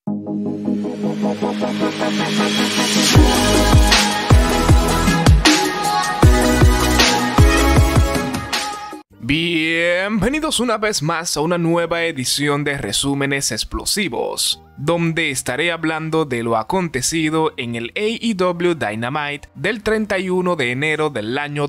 Bienvenidos una vez más a una nueva edición de Resúmenes Explosivos, donde estaré hablando de lo acontecido en el AEW Dynamite del 31 de enero del año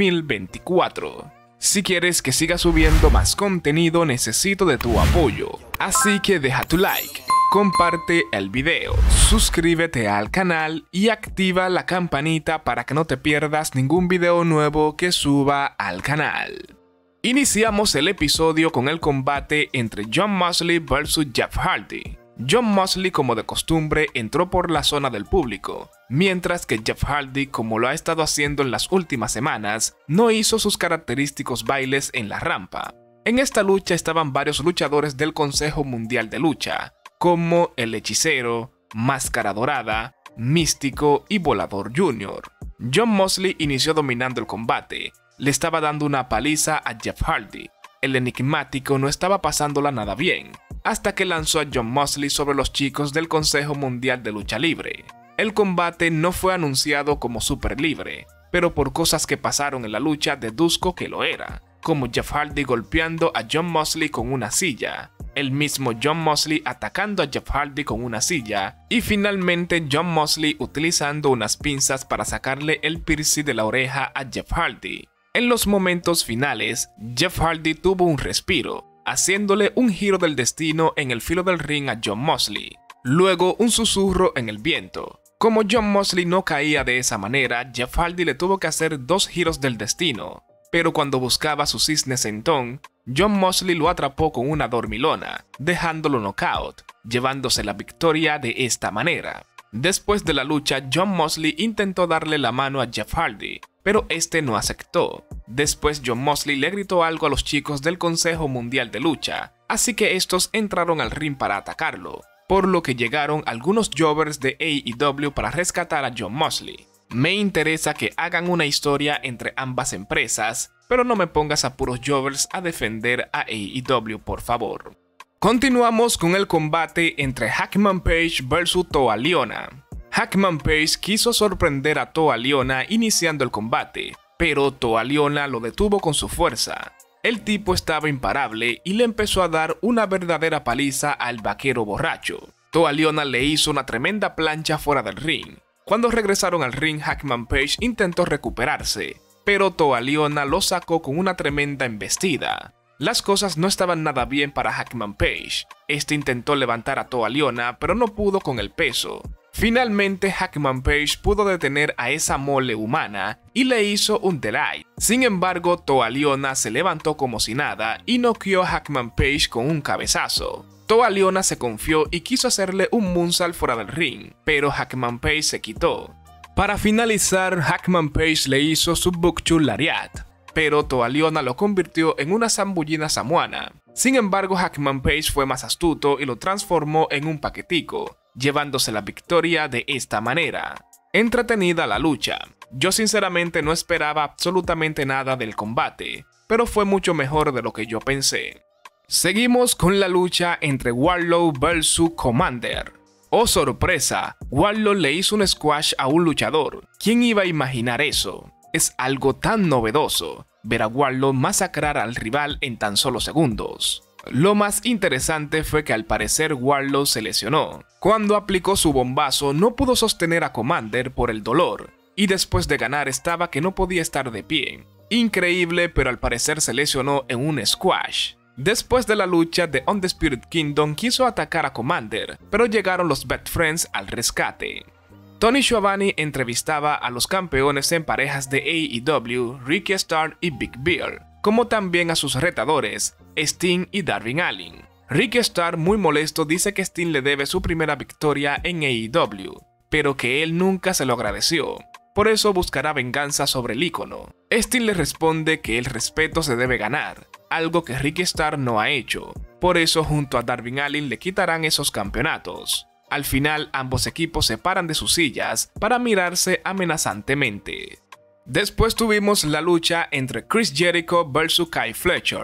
2024. Si quieres que siga subiendo más contenido, necesito de tu apoyo, así que deja tu like, comparte el video, suscríbete al canal y activa la campanita para que no te pierdas ningún video nuevo que suba al canal. Iniciamos el episodio con el combate entre Jon Moxley vs Jeff Hardy. Jon Moxley, como de costumbre, entró por la zona del público, mientras que Jeff Hardy, como lo ha estado haciendo en las últimas semanas, no hizo sus característicos bailes en la rampa. En esta lucha estaban varios luchadores del Consejo Mundial de Lucha, como el Hechicero, Máscara Dorada, Místico y Volador Jr. Jon Moxley inició dominando el combate. Le estaba dando una paliza a Jeff Hardy. El enigmático no estaba pasándola nada bien, hasta que lanzó a Jon Moxley sobre los chicos del Consejo Mundial de Lucha Libre. El combate no fue anunciado como super libre, pero por cosas que pasaron en la lucha deduzco que lo era, como Jeff Hardy golpeando a Jon Moxley con una silla, el mismo Jon Moxley atacando a Jeff Hardy con una silla, y finalmente Jon Moxley utilizando unas pinzas para sacarle el piercing de la oreja a Jeff Hardy. En los momentos finales, Jeff Hardy tuvo un respiro, haciéndole un giro del destino en el filo del ring a Jon Moxley. Luego un susurro en el viento. Como Jon Moxley no caía de esa manera, Jeff Hardy le tuvo que hacer dos giros del destino. Pero cuando buscaba su cisne centón, Jon Moxley lo atrapó con una dormilona, dejándolo knockout, llevándose la victoria de esta manera. Después de la lucha, Jon Moxley intentó darle la mano a Jeff Hardy, pero este no aceptó. Después Jon Moxley le gritó algo a los chicos del Consejo Mundial de Lucha, así que estos entraron al ring para atacarlo, por lo que llegaron algunos jobbers de AEW para rescatar a Jon Moxley. Me interesa que hagan una historia entre ambas empresas, pero no me pongas a puros jobbers a defender a AEW, por favor. Continuamos con el combate entre Hangman Page vs Toa Liona. Hangman Page quiso sorprender a Toa Liona iniciando el combate, pero Toa Liona lo detuvo con su fuerza. El tipo estaba imparable y le empezó a dar una verdadera paliza al vaquero borracho. Toa Liona le hizo una tremenda plancha fuera del ring. Cuando regresaron al ring, Hangman Page intentó recuperarse, pero Toa Liona lo sacó con una tremenda embestida. Las cosas no estaban nada bien para Hangman Page. Este intentó levantar a Toa Liona, pero no pudo con el peso. Finalmente, Hangman Page pudo detener a esa mole humana y le hizo un delay. Sin embargo, Toa Liona se levantó como si nada y noqueó a Hangman Page con un cabezazo. Toa Liona se confió y quiso hacerle un moonsault fuera del ring, pero Hangman Page se quitó. Para finalizar, Hangman Page le hizo su Bukchu Lariat, pero Toa Liona lo convirtió en una zambullina samoana. Sin embargo, Hangman Page fue más astuto y lo transformó en un paquetico, llevándose la victoria de esta manera. Entretenida la lucha. Yo sinceramente no esperaba absolutamente nada del combate, pero fue mucho mejor de lo que yo pensé. Seguimos con la lucha entre Wardlow vs Commander. ¡Oh sorpresa! Wardlow le hizo un squash a un luchador. ¿Quién iba a imaginar eso? Es algo tan novedoso, ver a Wardlow masacrar al rival en tan solo segundos. Lo más interesante fue que al parecer Wardlow se lesionó. Cuando aplicó su bombazo no pudo sostener a Commander por el dolor, y después de ganar estaba que no podía estar de pie. Increíble, pero al parecer se lesionó en un squash. Después de la lucha, The Undisputed Kingdom quiso atacar a Commander, pero llegaron los Best Friends al rescate. Tony Schiavone entrevistaba a los campeones en parejas de AEW, Ricky Starks y Big Bill, como también a sus retadores, Sting y Darby Allin. Ricky Starks, muy molesto, dice que Sting le debe su primera victoria en AEW, pero que él nunca se lo agradeció. Por eso buscará venganza sobre el ícono. Sting le responde que el respeto se debe ganar, algo que Ricky Starks no ha hecho. Por eso junto a Darby Allin le quitarán esos campeonatos. Al final ambos equipos se paran de sus sillas para mirarse amenazantemente. Después tuvimos la lucha entre Chris Jericho vs Kyle Fletcher.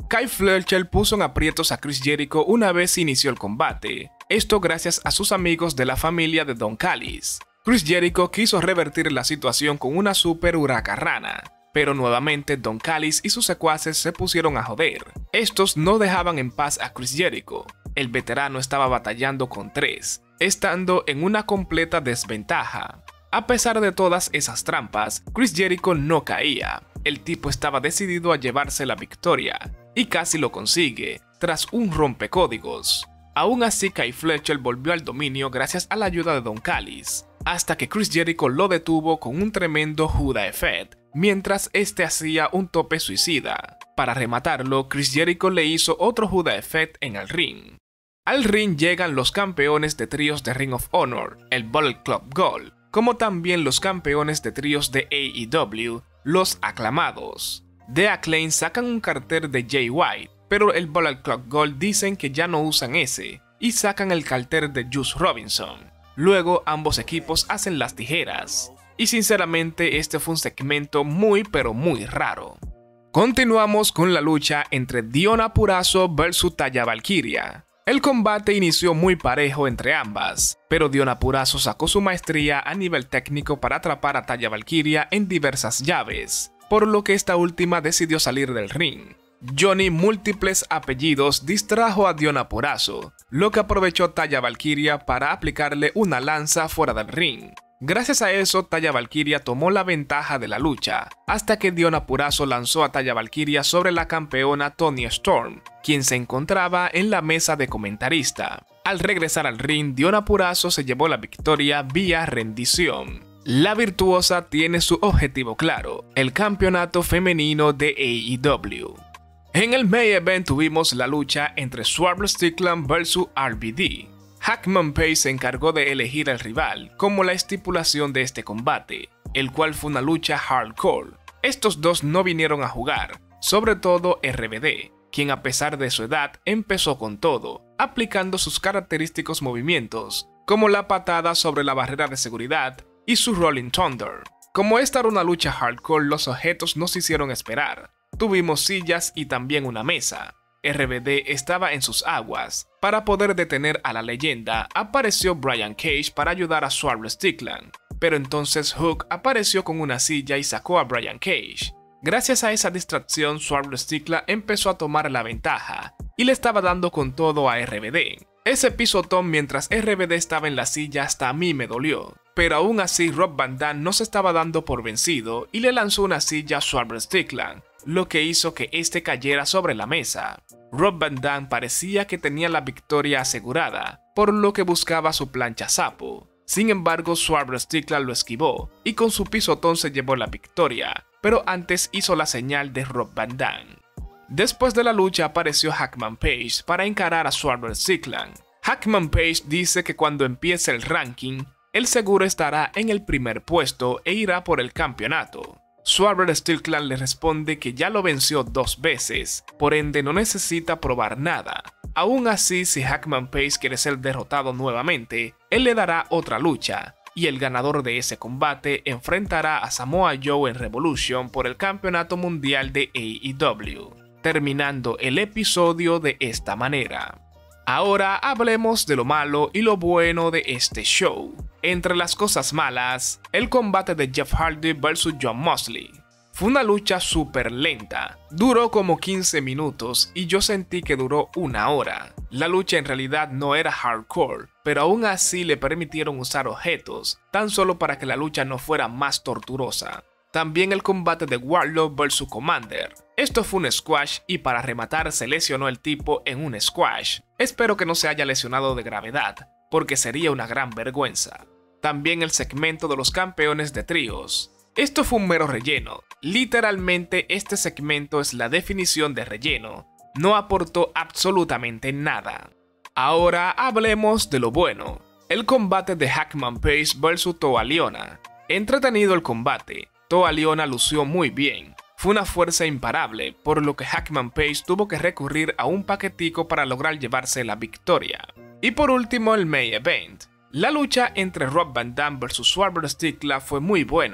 Kyle Fletcher puso en aprietos a Chris Jericho una vez inició el combate, esto gracias a sus amigos de la familia de Don Callis. Chris Jericho quiso revertir la situación con una super huracarrana, pero nuevamente Don Callis y sus secuaces se pusieron a joder. Estos no dejaban en paz a Chris Jericho. El veterano estaba batallando con 3, estando en una completa desventaja. A pesar de todas esas trampas, Chris Jericho no caía. El tipo estaba decidido a llevarse la victoria, y casi lo consigue, tras un rompecódigos. Aún así, Kyle Fletcher volvió al dominio gracias a la ayuda de Don Callis, hasta que Chris Jericho lo detuvo con un tremendo Judas Effect, mientras este hacía un tope suicida. Para rematarlo, Chris Jericho le hizo otro Judas Effect en el ring. Al ring llegan los campeones de tríos de Ring of Honor, el Bullet Club Gold, como también los campeones de tríos de AEW, los aclamados. The Acclaim sacan un cartel de Jay White, pero el Bullet Club Gold dicen que ya no usan ese, y sacan el cartel de Juice Robinson. Luego ambos equipos hacen las tijeras, y sinceramente este fue un segmento muy pero muy raro. Continuamos con la lucha entre Deonna Purrazzo vs Taya Valkyria. El combate inició muy parejo entre ambas, pero Deonna Purrazzo sacó su maestría a nivel técnico para atrapar a Taya Valkyria en diversas llaves, por lo que esta última decidió salir del ring. Johnny Múltiples Apellidos distrajo a Deonna Purrazzo, lo que aprovechó Taya Valkyria para aplicarle una lanza fuera del ring. Gracias a eso, Taya Valkyria tomó la ventaja de la lucha, hasta que Deonna Purrazzo lanzó a Taya Valkyria sobre la campeona Toni Storm, quien se encontraba en la mesa de comentarista. Al regresar al ring, Deonna Purrazzo se llevó la victoria vía rendición. La virtuosa tiene su objetivo claro, el campeonato femenino de AEW. En el main event tuvimos la lucha entre Swerve Strickland vs RVD. Hackman Page se encargó de elegir al rival, como la estipulación de este combate, el cual fue una lucha hardcore. Estos dos no vinieron a jugar, sobre todo RVD, quien a pesar de su edad empezó con todo, aplicando sus característicos movimientos, como la patada sobre la barrera de seguridad y su Rolling Thunder. Como esta era una lucha hardcore, los objetos no se hicieron esperar. Tuvimos sillas y también una mesa. RVD estaba en sus aguas. Para poder detener a la leyenda, apareció Brian Cage para ayudar a Swerve Strickland, pero entonces Hook apareció con una silla y sacó a Brian Cage. Gracias a esa distracción, Swerve Strickland empezó a tomar la ventaja y le estaba dando con todo a RVD. Ese pisotón mientras RVD estaba en la silla hasta a mí me dolió, pero aún así Rob Van Dam no se estaba dando por vencido y le lanzó una silla a Swerve Strickland, lo que hizo que este cayera sobre la mesa. Rob Van Dam parecía que tenía la victoria asegurada, por lo que buscaba su plancha sapo. Sin embargo, Swerve Strickland lo esquivó y con su pisotón se llevó la victoria, pero antes hizo la señal de Rob Van Dam. Después de la lucha apareció Hackman Page para encarar a Swerve Strickland. Hackman Page dice que cuando empiece el ranking, él seguro estará en el primer puesto e irá por el campeonato. Swerve Strickland le responde que ya lo venció 2 veces, por ende no necesita probar nada. Aún así, si Hackman Page quiere ser derrotado nuevamente, él le dará otra lucha, y el ganador de ese combate enfrentará a Samoa Joe en Revolution por el campeonato mundial de AEW, terminando el episodio de esta manera. Ahora hablemos de lo malo y lo bueno de este show. Entre las cosas malas, el combate de Jeff Hardy vs Jon Moxley. Fue una lucha súper lenta, duró como 15 minutos y yo sentí que duró 1 hora. La lucha en realidad no era hardcore, pero aún así le permitieron usar objetos, tan solo para que la lucha no fuera más torturosa. También el combate de Wardlow vs Commander. Esto fue un squash y para rematar se lesionó el tipo en un squash. Espero que no se haya lesionado de gravedad, porque sería una gran vergüenza. También el segmento de los campeones de tríos. Esto fue un mero relleno. Literalmente este segmento es la definición de relleno. No aportó absolutamente nada. Ahora hablemos de lo bueno. El combate de Hackman Page vs Toa Liona. Entretenido el combate. Toa Liona lució muy bien. Fue una fuerza imparable, por lo que Hackman Page tuvo que recurrir a un paquetico para lograr llevarse la victoria. Y por último el main event. La lucha entre Rob Van Dam vs Swerve Strickland fue muy buena.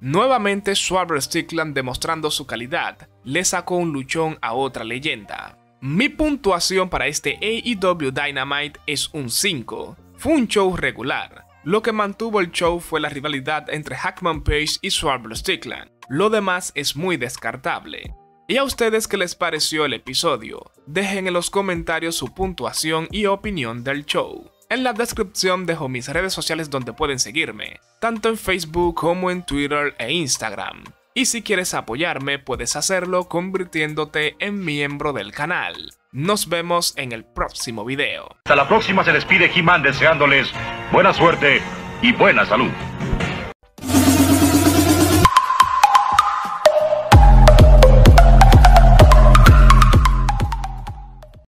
Nuevamente Swerve Strickland, demostrando su calidad, le sacó un luchón a otra leyenda. Mi puntuación para este AEW Dynamite es un 5. Fue un show regular. Lo que mantuvo el show fue la rivalidad entre Hackman Page y Swerve Strickland. Lo demás es muy descartable. ¿Y a ustedes qué les pareció el episodio? Dejen en los comentarios su puntuación y opinión del show. En la descripción dejo mis redes sociales donde pueden seguirme, tanto en Facebook como en Twitter e Instagram. Y si quieres apoyarme, puedes hacerlo convirtiéndote en miembro del canal. Nos vemos en el próximo video. Hasta la próxima, se despide He-Man deseándoles buena suerte y buena salud.